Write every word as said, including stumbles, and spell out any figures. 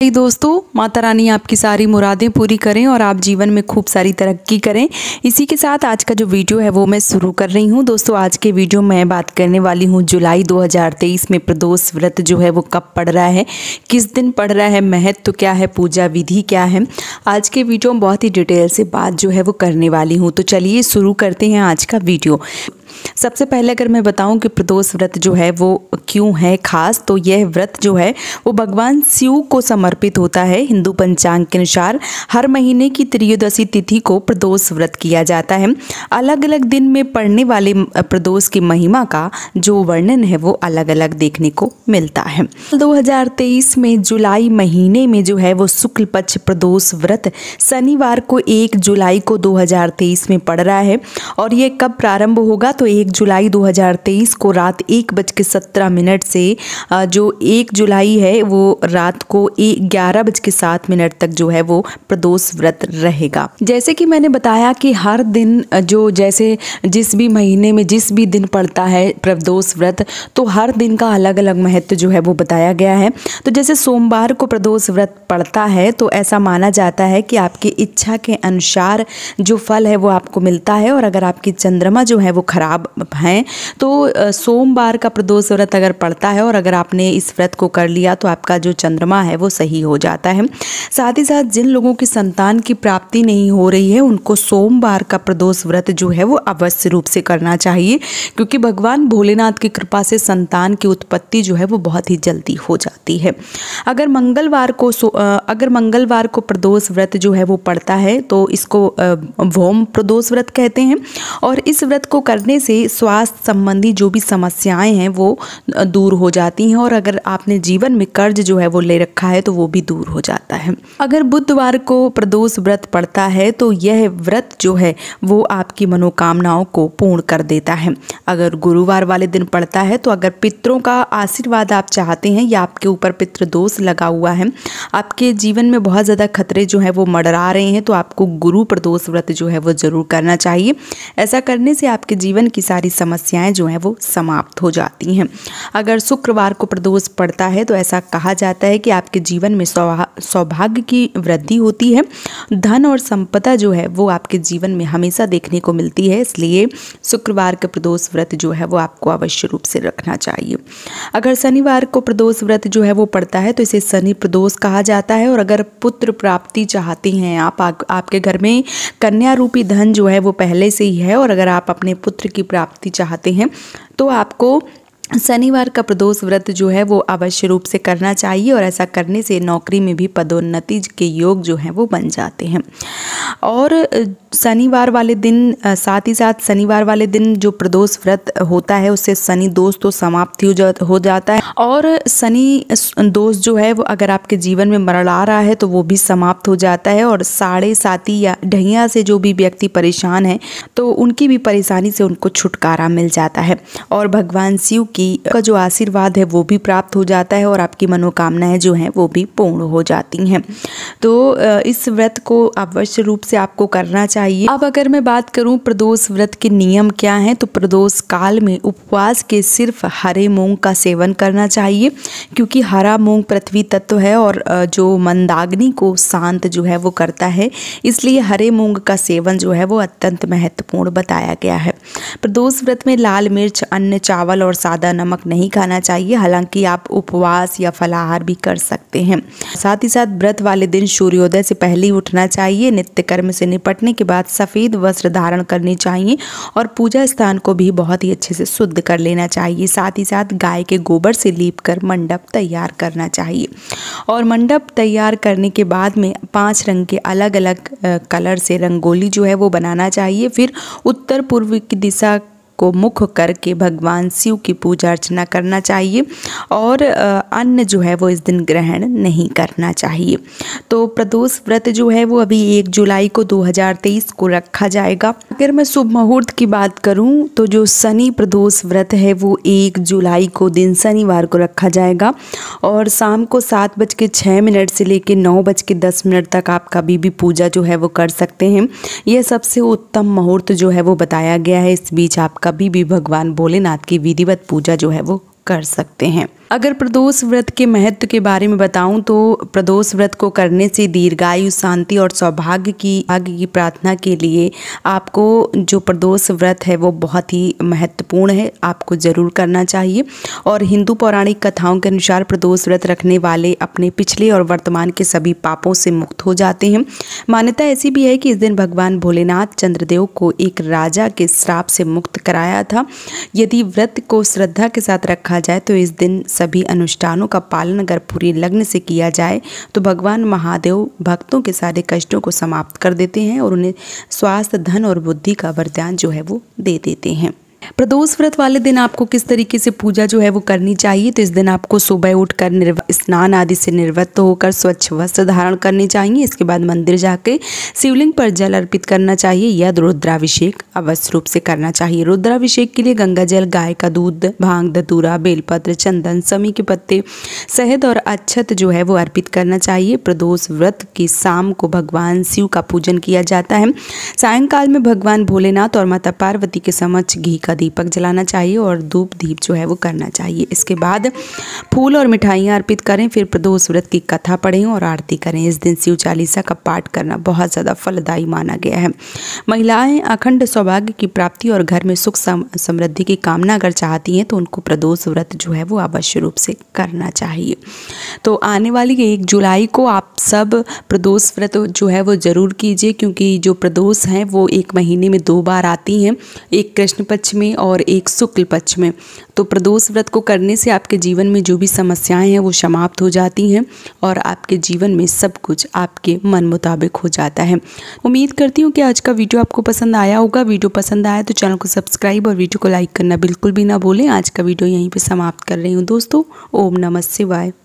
hey दोस्तों, माता रानी आपकी सारी मुरादें पूरी करें और आप जीवन में खूब सारी तरक्की करें। इसी के साथ आज का जो वीडियो है वो मैं शुरू कर रही हूँ। दोस्तों, आज के वीडियो में मैं बात करने वाली हूँ जुलाई दो हज़ार तेईस में प्रदोष व्रत जो है वो कब पड़ रहा है, किस दिन पड़ रहा है, महत्व क्या है, पूजा विधि क्या है। आज के वीडियो में बहुत ही डिटेल से बात जो है वो करने वाली हूँ। तो चलिए शुरू करते हैं आज का वीडियो। सबसे पहले अगर मैं बताऊं कि प्रदोष व्रत जो है वो क्यों है खास, तो यह व्रत जो है वो भगवान शिव को समर्पित होता है। हिंदू पंचांग के अनुसार हर महीने की त्रयोदशी तिथि को प्रदोष व्रत किया जाता है। अलग अलग दिन में पड़ने वाले प्रदोष की महिमा का जो वर्णन है वो अलग अलग देखने को मिलता है। दो हज़ार तेईस में जुलाई महीने में जो है वो शुक्ल पक्ष प्रदोष व्रत शनिवार को एक जुलाई को दो हज़ार तेईस में पड़ रहा है। और ये कब प्रारंभ होगा, तो एक जुलाई दो हज़ार तेईस को रात एक बज के सत्रह मिनट से जो एक जुलाई है वो रात को ग्यारह बज के सात मिनट तक जो है वो प्रदोष व्रत रहेगा। जैसे कि मैंने बताया कि हर दिन जो जैसे जिस भी महीने में जिस भी दिन पड़ता है प्रदोष व्रत, तो हर दिन का अलग अलग महत्व जो है वो बताया गया है। तो जैसे सोमवार को प्रदोष व्रत पड़ता है तो ऐसा माना जाता है कि आपकी इच्छा के अनुसार जो फल है वो आपको मिलता है। और अगर आपकी चंद्रमा जो है वो खराब हैं तो सोमवार का प्रदोष व्रत अगर पड़ता है और अगर आपने इस व्रत को कर लिया तो आपका जो चंद्रमा है वो सही हो जाता है। साथ ही साथ जिन लोगों की संतान की प्राप्ति नहीं हो रही है उनको सोमवार का प्रदोष व्रत जो है वो अवश्य रूप से करना चाहिए, क्योंकि भगवान भोलेनाथ की कृपा से संतान की उत्पत्ति जो है वो बहुत ही जल्दी हो जाती है। अगर मंगलवार को अगर मंगलवार को प्रदोष व्रत जो है वो पड़ता है तो इसको भौम प्रदोष व्रत कहते हैं। और इस व्रत को करने से स्वास्थ्य संबंधी जो भी समस्याएं हैं वो दूर हो जाती हैं। और अगर आपने जीवन में कर्ज जो है वो ले रखा है तो वो भी दूर हो जाता है। अगर बुधवार को प्रदोष व्रत पड़ता है तो यह व्रत जो है वो आपकी मनोकामनाओं को पूर्ण कर देता है। अगर गुरुवार वाले दिन पड़ता है तो अगर पितरों का आशीर्वाद आप चाहते हैं या आपके ऊपर पितृ दोष लगा हुआ है, आपके जीवन में बहुत ज़्यादा खतरे जो है वो मंडरा रहे हैं, तो आपको गुरु प्रदोष व्रत जो है वो जरूर करना चाहिए। ऐसा करने से आपके जीवन की सारी समस्याएं जो हैं वो समाप्त हो जाती हैं। अगर शुक्रवार को प्रदोष पड़ता है तो ऐसा कहा जाता है कि आपके जीवन में सौभाग्य की वृद्धि होती है। धन और संपदा जो है वो आपके जीवन में हमेशा देखने को मिलती है, इसलिए शुक्रवार का प्रदोष व्रत जो है वो आपको अवश्य रूप से रखना चाहिए। अगर शनिवार को प्रदोष व्रत जो है वो पड़ता है तो इसे शनि प्रदोष कहा जाता है। और अगर पुत्र प्राप्ति चाहते हैं आप, आपके घर में कन्या रूपी धन जो है वो पहले से ही है और अगर आप अपने पुत्र की प्राप्ति चाहते हैं तो आपको शनिवार का प्रदोष व्रत जो है वो अवश्य रूप से करना चाहिए। और ऐसा करने से नौकरी में भी पदोन्नति के योग जो हैं वो बन जाते हैं। और शनिवार वाले दिन साथ ही साथ शनिवार वाले दिन जो प्रदोष व्रत होता है उससे शनि दोष तो समाप्ति हो, जा, हो जाता है। और शनि दोष जो है वो अगर आपके जीवन में मरड़ा रहा है तो वो भी समाप्त हो जाता है। और साढ़े साती या ढैया से जो भी व्यक्ति परेशान है तो उनकी भी परेशानी से उनको छुटकारा मिल जाता है। और भगवान शिव की का जो आशीर्वाद है वो भी प्राप्त हो जाता है और आपकी मनोकामनाएं जो हैं वो भी पूर्ण हो जाती हैं। तो इस व्रत को अवश्य रूप से आपको करना चाहिए। अब अगर मैं बात करूं प्रदोष व्रत के नियम क्या हैं, तो प्रदोष काल में उपवास के सिर्फ हरे मूंग का सेवन करना चाहिए, क्योंकि हरा मूंग पृथ्वी तत्व है और जो मंदाग्नि को शांत जो है वो करता है, इसलिए हरे मूंग का सेवन जो है वो अत्यंत महत्वपूर्ण बताया गया है। प्रदोष व्रत में लाल मिर्च, अन्न, चावल और सादा नमक नहीं खाना चाहिए, हालांकि आप उपवास या फलाहार भी कर सकते हैं। साथ ही साथ व्रत वाले दिन सूर्योदय से पहले ही उठना चाहिए। नित्य कर्म से निपटने के बाद सफेद वस्त्र धारण करनी चाहिए और पूजा स्थान को भी बहुत ही अच्छे से शुद्ध कर लेना चाहिए। साथ ही साथ गाय के गोबर से लीप कर मंडप तैयार करना चाहिए। और मंडप तैयार करने के बाद में पांच रंग के अलग अलग कलर से रंगोली जो है वो बनाना चाहिए। फिर उत्तर पूर्व की दिशा को मुख करके भगवान शिव की पूजा अर्चना करना चाहिए। और अन्न जो है वो इस दिन ग्रहण नहीं करना चाहिए। तो प्रदोष व्रत जो है वो अभी एक जुलाई को दो हज़ार तेईस को रखा जाएगा। अगर मैं शुभ मुहूर्त की बात करूं तो जो शनि प्रदोष व्रत है वो एक जुलाई को दिन शनिवार को रखा जाएगा और शाम को सात बज के छः मिनट से लेकर नौ बज के दस मिनट तक आप कभी भी पूजा जो है वो कर सकते हैं। यह सबसे उत्तम मुहूर्त जो है वो बताया गया है। इस बीच आप कभी भी भगवान भोलेनाथ की विधिवत पूजा जो है वो कर सकते हैं। अगर प्रदोष व्रत के महत्व के बारे में बताऊं तो प्रदोष व्रत को करने से दीर्घायु, शांति और सौभाग्य की भाग्य की प्रार्थना के लिए आपको जो प्रदोष व्रत है वो बहुत ही महत्वपूर्ण है, आपको जरूर करना चाहिए। और हिंदू पौराणिक कथाओं के अनुसार प्रदोष व्रत रखने वाले अपने पिछले और वर्तमान के सभी पापों से मुक्त हो जाते हैं। मान्यता ऐसी भी है कि इस दिन भगवान भोलेनाथ चंद्रदेव को एक राजा के श्राप से मुक्त कराया था। यदि व्रत को श्रद्धा के साथ रखा जाए तो इस दिन सभी अनुष्ठानों का पालन अगर पूरी लगन से किया जाए तो भगवान महादेव भक्तों के सारे कष्टों को समाप्त कर देते हैं और उन्हें स्वास्थ्य, धन और बुद्धि का वरदान जो है वो दे देते हैं। प्रदोष व्रत वाले दिन आपको किस तरीके से पूजा जो है वो करनी चाहिए, तो इस दिन आपको सुबह उठकर स्नान आदि से निवृत्त होकर स्वच्छ वस्त्र धारण करनी चाहिए। इसके बाद मंदिर जाके शिवलिंग पर जल अर्पित करना चाहिए या रुद्राभिषेक अवश्य रूप से करना चाहिए। रुद्राभिषेक के लिए गंगा जल, गाय का दूध, भांग, धतूरा, बेलपत्र, चंदन, समी के पत्ते, शहद और अक्षत जो है वो अर्पित करना चाहिए। प्रदोष व्रत की शाम को भगवान शिव का पूजन किया जाता है। सायंकाल में भगवान भोलेनाथ और माता पार्वती के समक्ष घी का दीपक जलाना चाहिए और धूप दीप जो है वो करना चाहिए। इसके बाद फूल और मिठाइयाँ अर्पित करें, फिर प्रदोष व्रत की कथा पढ़ें और आरती करें। इस दिन शिव चालीसा का पाठ करना बहुत ज़्यादा फलदायी माना गया है। महिलाएं अखंड सौभाग्य की प्राप्ति और घर में सुख समृद्धि की कामना अगर चाहती हैं तो उनको प्रदोष व्रत जो है वो अवश्य रूप से करना चाहिए। तो आने वाली एक जुलाई को आप सब प्रदोष व्रत जो है वो ज़रूर कीजिए, क्योंकि जो प्रदोष हैं वो एक महीने में दो बार आती हैं, एक कृष्ण पक्ष में और एक शुक्ल पक्ष में। तो प्रदोष व्रत को करने से आपके जीवन में जो भी समस्याएं हैं वो समाप्त हो जाती हैं और आपके जीवन में सब कुछ आपके मन मुताबिक हो जाता है। उम्मीद करती हूँ कि आज का वीडियो आपको पसंद आया होगा। वीडियो पसंद आया तो चैनल को सब्सक्राइब और वीडियो को लाइक करना बिल्कुल भी ना भूलें। आज का वीडियो यहीं पे समाप्त कर रही हूँ दोस्तों। ओम नमः शिवाय।